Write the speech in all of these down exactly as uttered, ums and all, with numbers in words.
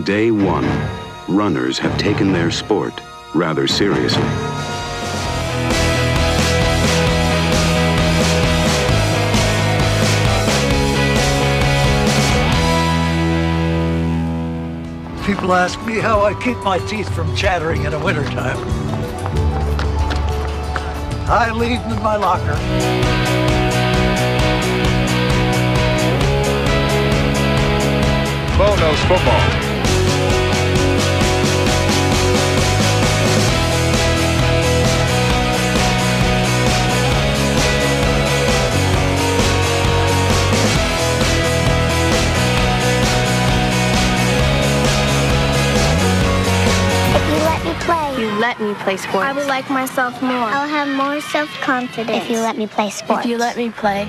From day one, runners have taken their sport rather seriously. People ask me how I keep my teeth from chattering in the wintertime. I leave them in my locker. Bo knows football. Let me play sports. I would like myself more. I'll have more self-confidence. If you let me play sports. If you let me play.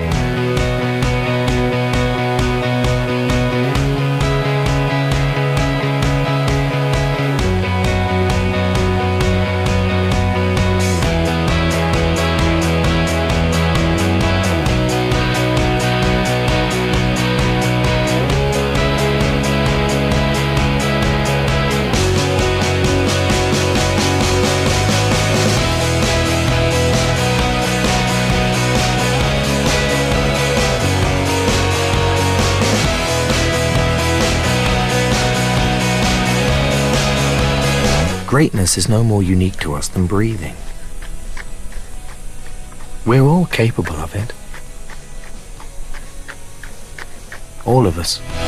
Greatness is no more unique to us than breathing. We're all capable of it. All of us.